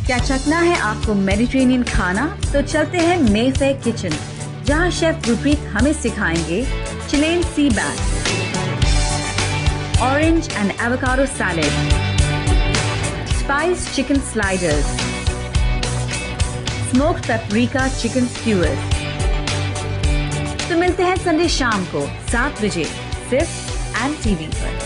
क्या चखना है आपको मेडिटेरेनियन खाना? तो चलते हैं मेफेयर किचन, जहां शेफ गुरप्रीत हमें सिखाएंगे Chilean sea bass, orange and avocado salad, spice chicken sliders, smoked paprika chicken skewers. तो मिलते हैं संडे शाम को 7 बजे सिर्फ एंड टीवी पर।